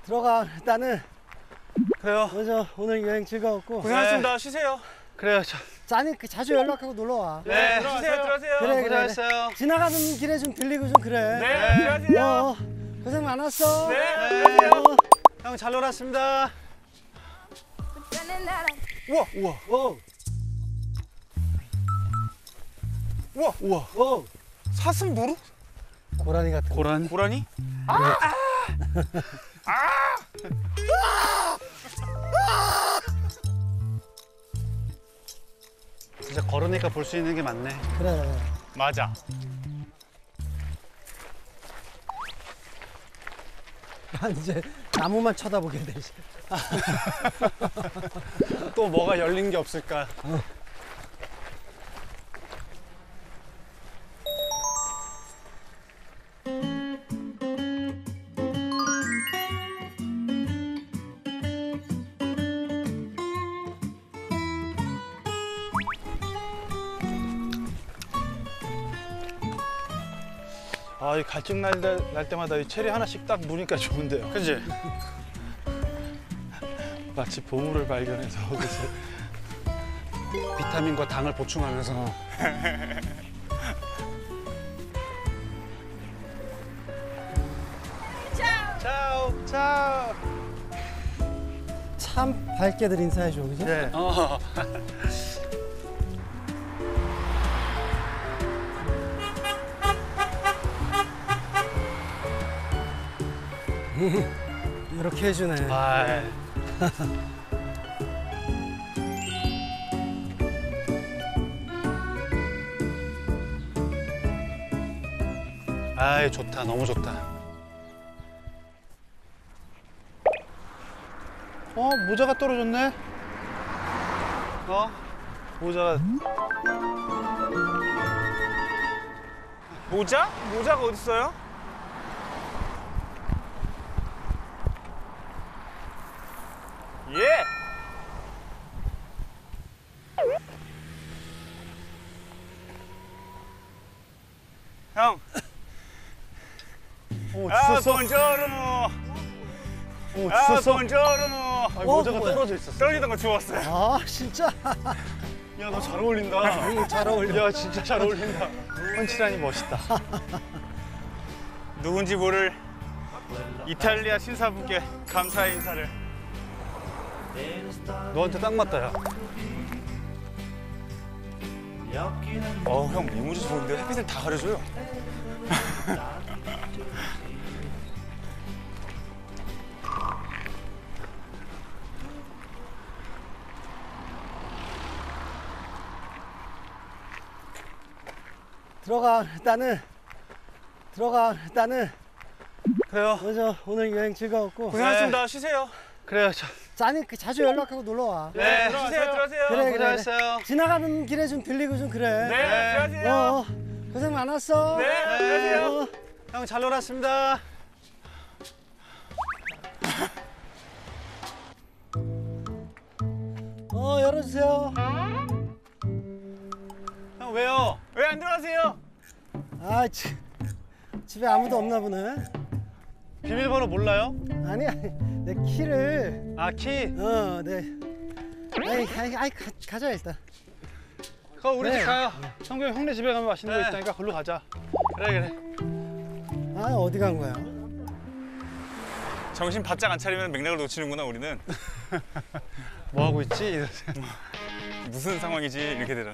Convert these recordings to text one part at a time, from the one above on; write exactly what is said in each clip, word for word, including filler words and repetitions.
들어가. 일단은 그래요. 먼저 오늘 여행 즐거웠고. 고생하셨습니다. 네. 쉬세요. 그래요. 저... 짜니 자주 연락하고 놀러 와. 네, 네 쉬세요. 들어가세요. 그래, 고생하셨어요. 그래. 지나가는 길에 좀 들리고 좀 그래. 네, 네. 들어가세요. 어, 고생 많았어. 네, 들어가세요. 어. 형 잘 놀았습니다. 우와, 우와. 어. 우와, 우와. 어. 사슴무르? 고라니 같은. 고라니? 고라니? 아! 아! 아! 진짜 걸으니까 볼 수 있는 게 많네. 그래. 맞아. 난 이제 나무만 쳐다보게 돼. 또 뭐가 열린 게 없을까? 어. 아, 이 갈증 날, 날 때마다 이 체리 하나씩 딱 무니까 좋은데요. 그치? 마치 보물을 발견해서 비타민과 당을 보충하면서. 차오! 차오! 참 밝게들 인사해줘, 그지? 네. 어. 이렇게 해주네. 아. 아이, 좋다. 너무 좋다. 어, 모자가 떨어졌네. 어? 모자가. 모자? 모자가 어딨어요? 예! 형! 어, 아, 본조르노! 어, 아, 주웠어? 본조르노! 어, 모자가 뭐야? 떨어져 있었어. 떨어지던 거 주웠어요. 아, 진짜? 야, 너 잘 어울린다. 응, 잘 어울려. 야, 진짜 잘 어울린다. 펀치라인이 멋있다. 누군지 모를 이탈리아 신사분께 감사의 인사를. 너한테 딱 맞다, 야. 어우, 형, 이모지 좋은데 햇빛을 다 가려줘요. 들어가. 일단은 들어가. 일단은 그래요. 먼저 오늘 여행 즐거웠고. 고생하셨습니다. 네. 쉬세요. 그래요. 저... 짜니 자주 연락하고 놀러 와. 네, 네 쉬세요. 들어가세요. 그래, 그래, 고생하셨어요. 그래. 지나가는 길에 좀 들리고 좀 그래. 네, 네. 들어가세요. 어, 고생 많았어. 네, 들어가세요. 어. 형 잘 놀았습니다. 어, 열어주세요. 형 왜요? 왜 안 들어가세요? 아, 지, 집에 아무도 없나 보네. 비밀번호 몰라요? 아니, 아니, 내 키를. 아, 키? 어, 네. 아이, 아이, 아이 가, 가자 일단. 그럼 우리 네. 집 가요. 성규 형네 집에 가면 맛있는 네. 거 있다니까 걸로 가자. 그래, 그래. 아, 어디 간 거야? 정신 바짝 안 차리면 맥락을 놓치는구나, 우리는. 뭐 하고 있지? 무슨 상황이지? 이렇게 되라.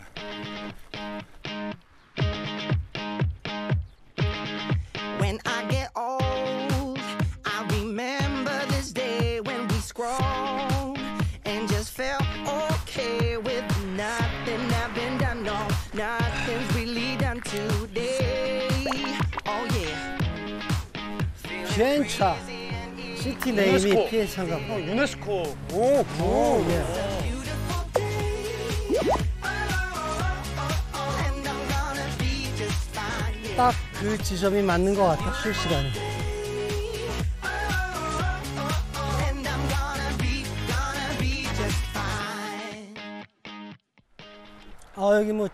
When I get old, I remember this day when we scrolled and just felt okay with nothing having done. No, nothing's really done today. Oh yeah. 비엔차. 시티 네임이 피엔차인가 봐. 어, 유네스코. 오, 오, 예. 딱 그 지점이 맞는 것 같아, 쉴 시간이. 아, 여기 뭐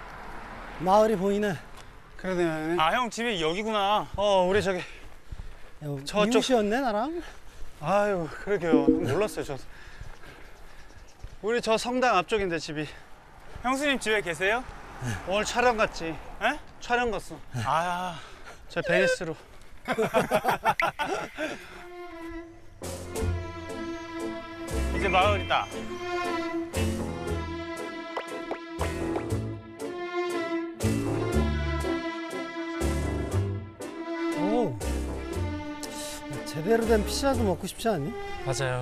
마을이 보이네. 그러네. 아, 형 집이 여기구나. 어, 우리 저기 저쪽- 이웃이었네 나랑. 아유, 그러게요. 몰랐어요, 저. 우리 저 성당 앞쪽인데 집이. 형수님 집에 계세요? 오늘 촬영 갔지. 에? 촬영 갔어. 아, 저 베니스로. 이제 마을이다. 오. 제대로 된 피자도 먹고 싶지 않니? 맞아요.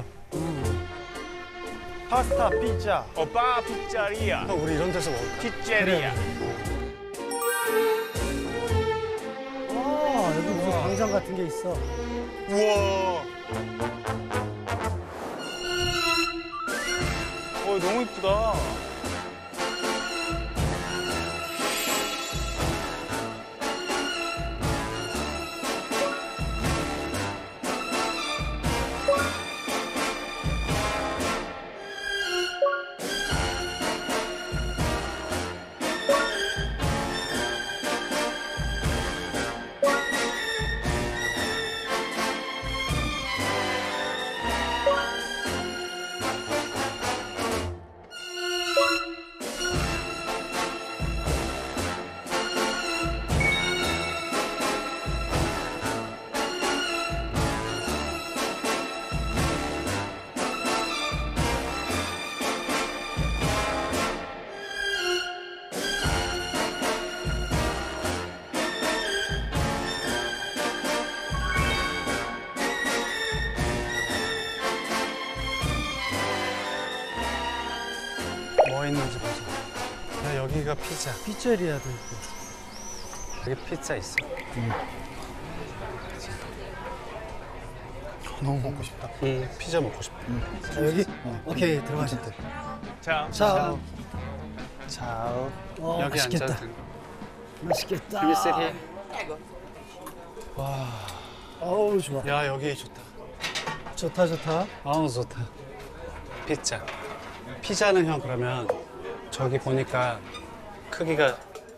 파스타, 피자. 오빠 피자리아. 형, 우리 이런 데서 먹을까? 피자리아. 아 여기 무슨 광장 같은 게 있어. 우와. 어, 너무 이쁘다. 뭐 있는지 보자. 야, 여기가 피자. 피자리아도 있고. 여기 피자 있어. 너무 먹고 싶다. 응, 피자 먹고 싶다. 자 여기. 오케이 들어가자. 자, 자. 자, 어, 여기 맛있겠다. 앉아도 맛있겠다. Can we sit here? 어우 좋아. 야, 여기 좋다. 좋다 좋다. 아우, 좋다. 피자. 피자는 형 그러면 저기 보니까 크기가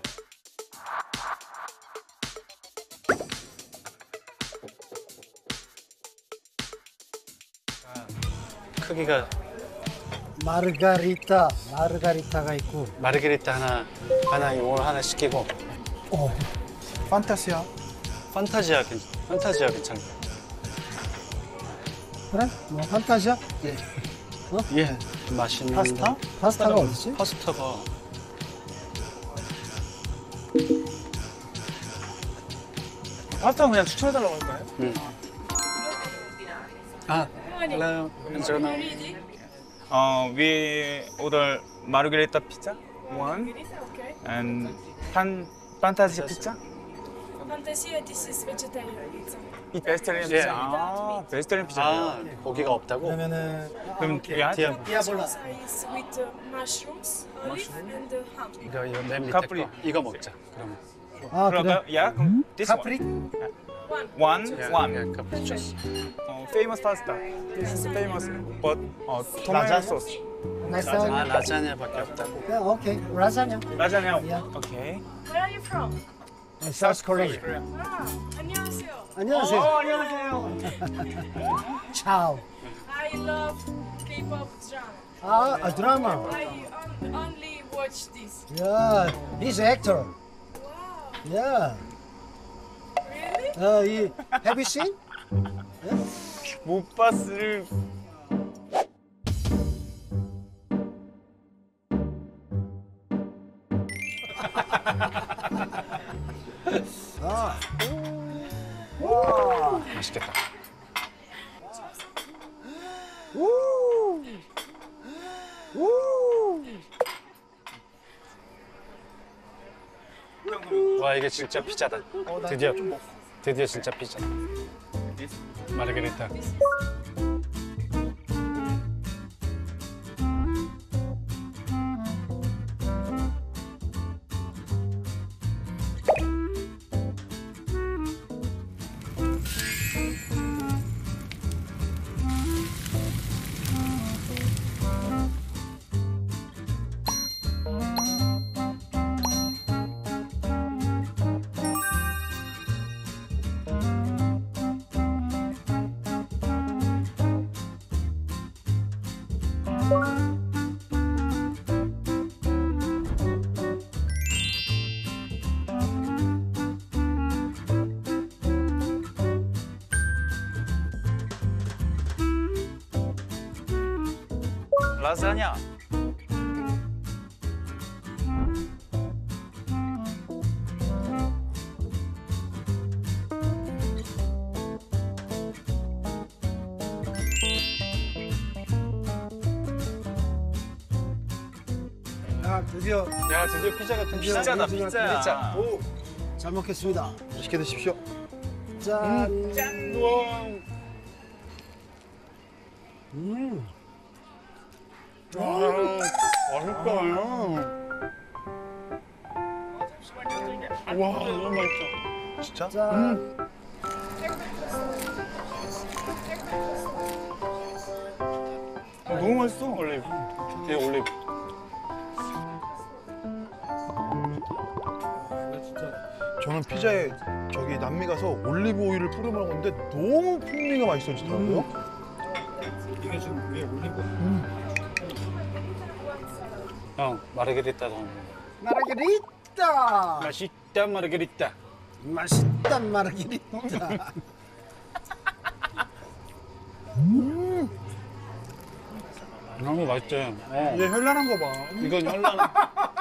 크기가 마르가리타. 마르가리타가 있고. 마르게리타 하나 하나 이걸 하나 시키고 어. 판타시아. 판타지아 괜찮 판타지아 괜찮아. 그래? 뭐 판타시아? 예. 맛있는 파스타? 파스타가 어디지? 파스타가 파스타 그냥 추천해달라고 할까요? 응. 아, hello. Buongiorno. 어, we order margherita pizza one and pan fantasy pizza. Fantasia, this is vegetarian pizza. 이 베스트리안 예. 피자. 아, 베스트리안 피자. 아, 고기가 없다고? 그러면은 그럼 야, 디아 디아볼라. Pizza is with uh, mushrooms, olive, and uh, ham. 이거 이거 맨 밑에 카프리. 거 이거 먹자. 그러면. 아 그래? 그럴까요? 야, 그럼 this one. 카프리? One. One, one. 예, 카프리 주스. 어, famous pasta. This is famous, but 어, tomato 라자냐? sauce. 나이스. 아, 라자냐밖에 없다고. 야, 오케이. 라자냐. 라자냐. Yeah. 오케이. Where are you from? South Korea. Ah, 안녕하세요. 안녕하세요. 어, 안녕하세요. 차오. I love K-pop drama. 아, 아 드라마. I on- only watch this. 야, he's actor. Wow, 야, really? 어, 이 have you seen? 못 봤을. 아, 맛있겠다. 우, 우. 와, 이게 진짜 피자다. 드디어 드디어 진짜 피자다. 마르게리타. 라자냐. 야, 드디어 야 드디어 피자가 좀 드디어 피자다, 드디어 피자야. 피자. 오, 잘 먹겠습니다. 맛있게 드십시오. 짠. 우와. 음. 맛있다. 와 너무 맛있어. 진짜? 짠. 어, 너무 맛있어. 올리브. 뒤에 올리브. 저는 피자에 저기 남미 가서 올리브 오일을 뿌려 먹었는데 너무 풍미가 맛있어지더라고요. 이게 지금 위에 올리브. 형 마르게리따 좀. 마르게리따. 맛있다 마르게리따. 맛있단 마르게리따. 너무 맛있지. 어. 얘 현란한 거 봐. 이건 현란.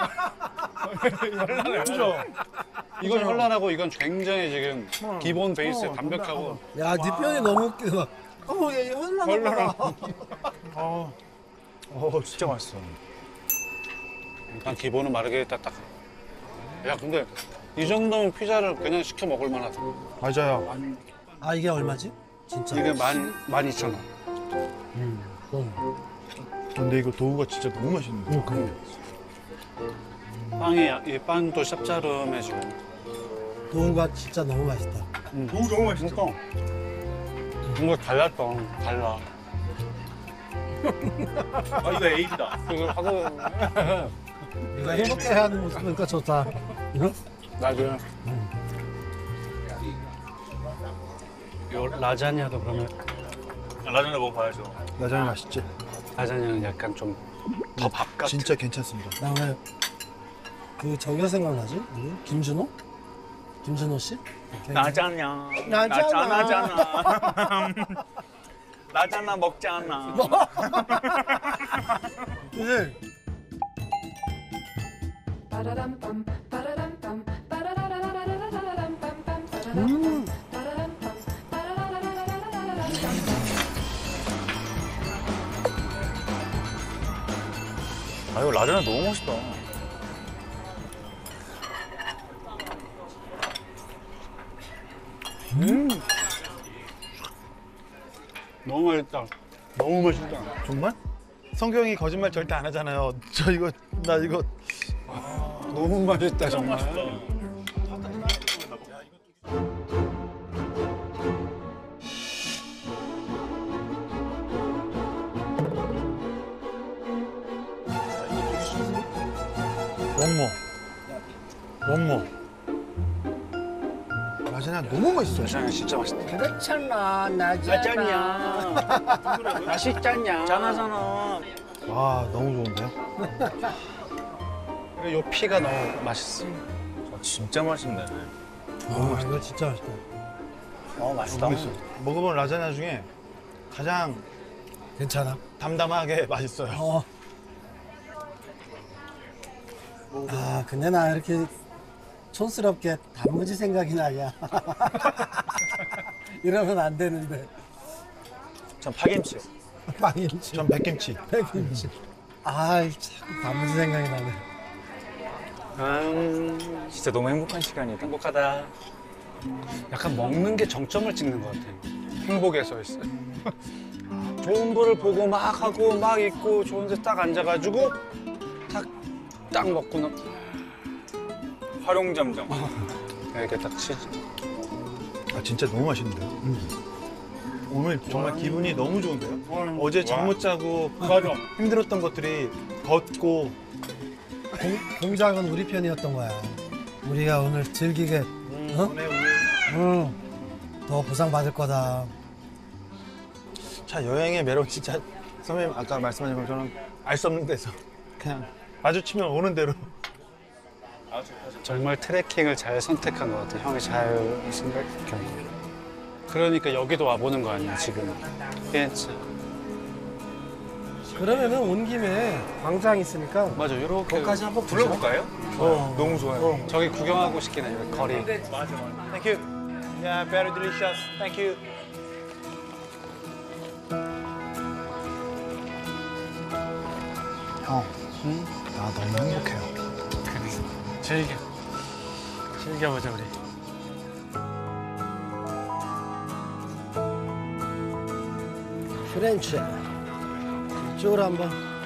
현란해. 그죠? 이건 현란하고 이건 굉장히 지금 기본 베이스 어, 담백하고. 야, 네 표현이 너무 웃겨. 어머, 얘 현란하다. 아, 어, 진짜 맛있어. 일단 기본은 마르게리따 딱. 야 근데 이 정도면 피자를 그냥 시켜 먹을 만하다. 맞아요. 아, 이게 얼마지? 진짜. 이게 만, 만 이천 원. 음. 근데 이거 도우가 진짜 너무 맛있는데. 음, 그래. 빵이, 이 빵도 짭짤해지고. 도우가 진짜 너무 맛있다. 너무 너무 맛있어. 뭔가 달랐다. 달라. 아 이거 에이드다. 그걸 하고 이거 행복해하는 모습 보니까 좋다. 응? 나도. 요 라자냐도 그러면 라자냐 먹어봐야죠. 라자냐 맛있지? 라자냐는 약간 좀 더 밥 같은. 진짜 괜찮습니다. 나 왜 그 저기가 생각나지? 누구? 김준호? 김준호 씨? 라자냐. 라자냐. 라자냐. 라자냐 먹잖아. 네. Ba-da-dum-bum, ba-da-dum-bum, ba-da-da-da-da-da-da-da-dum-bum-bum, 음. ba-da-dum-bum, ba-da-da-da-da-da-da-da-dum-bum. 아 이거 라자냐 너무 멋있다. 너무 맛있다. 너무 맛있다. 정말? 성경이 거짓말 절대 안 하잖아요. 저 이거 나 이거 너무 맛있다 정말. 원모. 원모. 라자냐 너무 맛있어. 라자냐 진짜 맛있다. 그렇잖아, 나잖아. 맛있잖냐. 짠하잖아. 와 너무 좋은데요? 그리고 요 피가 너무 맛있어. 아, 진짜 맛있네. 아, 이거 진짜 맛있다. 어 맛있다. 너무 맛있어. 먹어본 라자냐 중에 가장 괜찮아. 담담하게 맛있어요. 어. 아, 근데 나 이렇게 촌스럽게 단무지 생각이 나냐. 이러면 안 되는데. 전 파김치요. 빵김치, 전 백김치. 백김치. 아이, 참, 단무지 생각이 나네. 음, 진짜 너무 행복한 시간이다. 행복하다. 약간 먹는 게 정점을 찍는 것 같아요. 행복에 서 있어요. 좋은 거를 보고 막 하고 막 있고 좋은 데 딱 앉아가지고 딱, 딱 먹고 나 활용점정. 이렇게 딱 치즈. 아 진짜 너무 맛있는데요? 오늘 정말 기분이 너무 좋은데요? 어제 잠 못 자고 맞아. 힘들었던 것들이 걷고 공, 공작은 우리 편이었던 거야. 우리가 오늘 즐기게, 어? 오늘 오늘 응. 더 보상받을 거다. 자 여행의 매력 진짜 선배님 아까 말씀하신 것처럼 알 수 없는 데서 그냥 마주치면 오는 대로 정말 트레킹을 잘 선택한 것 같아요. 형이 잘 생각한 거. 그러니까 여기도 와보는 거 아니야, 지금. 괜찮. 그러면은 온 김에 광장 있으니까 맞아, 이렇게 거기까지 한번 보자. 둘러볼까요? 어. 너무 좋아요. 어. 저기 구경하고 싶긴 해요, 거리. Thank you. Yeah, very delicious. Thank you. 형, 나 너무 행복해요. 즐겨. 즐겨보자, 우리. 프렌치. 이쪽으로 한번.